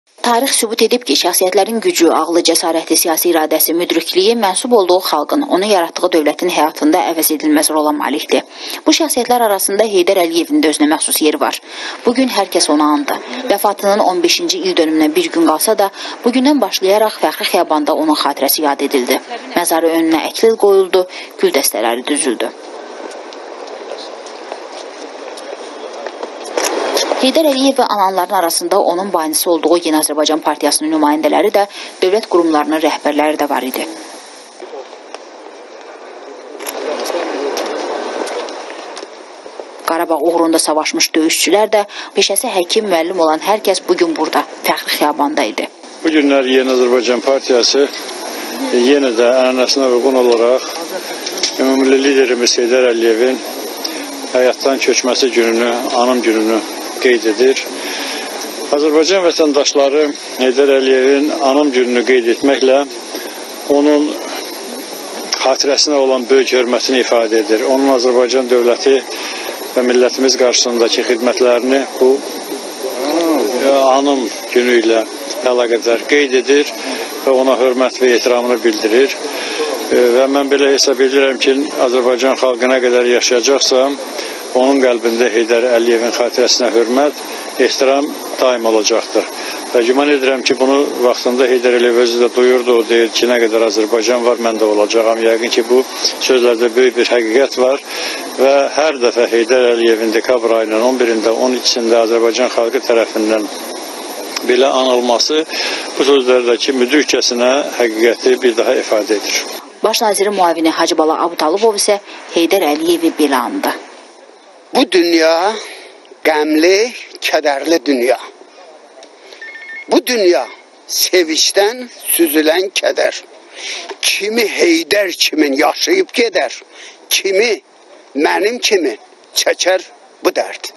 Tarix sübut edib ki, şəxsiyyətlərin gücü, ağlı, cəsarəti, siyasi iradəsi, müdrikliyi mənsub olduğu xalqın, onu yaratdığı dövlətin həyatında əvəz edilməz rola malikdir. Bu şəxsiyyətlər arasında Heydər Əliyevin də özünə məxsus yeri var. Bugün hər kəs ona andı. Vəfatının 15-ci il dönümünə bir gün qalsa da, bugündən başlayaraq Fəxri Xiyabanda onun xatirəsi yad edildi. Məzarı önünə əklil qoyuldu, gül dəstələri düzüldü. Heydər Əliyev və ananların arasında onun banisi olduğu Yeni Azərbaycan Partiyasının nümayəndələri də, dövlət qurumlarının rəhbərləri də var idi. Qarabağ uğrunda savaşmış döyüşçülər də, peşəsi həkim, müəllim olan hər kəs bugün burada, Fəxri Xiyabanda idi. Bu günlər Yeni Azərbaycan Partiyası yenə də ənənəsinə uyğun olaraq ümumilli liderimiz Heydər Əliyevin həyatdan köçməsi gününü, anım gününü qeyd edir. Azərbaycan vətəndaşları Heydər Əliyevin anım gününü qeyd etməklə onun xatirəsinə olan böyük hörmətini ifadə edir. Onun Azərbaycan dövləti və millətimiz qarşısındakı xidmətlərini bu anım günü ilə əlaqədar qeyd edir və ona hörmət və ehtiramını bildirir. Və mən belə hesab edirəm ki, Azərbaycan xalqı nə qədər yaşayacaqsa, onun qəlbində Heydər Əliyevin xatirəsinə hörmət, ehtiram daim olacaqdır. Və güman edirəm ki, bunu vaxtında Heydər Əliyev özü də duyurdu, o deyir ki, nə qədər Azərbaycan var, mən də olacağam. Yəqin ki, bu sözlərdə böyük bir həqiqət var və hər dəfə Heydər Əliyevin dekabr ayının 11-də, 12-sində Azərbaycan xalqı tərəfindən belə anılması bu sözlərdəki müdrikcəsinə həqiqəti bir daha ifadə edir. Baş nazirin müavini Hacı Bala Abutalıbov isə Heydər Əliyevi belə andı. Bu dünya qəmli, kədərli dünya. Bu dünya sevinçdən süzülən kədər. Kimi Heydər kimin yaşayıb gedər, kimi mənim kimi çəkər bu dərd.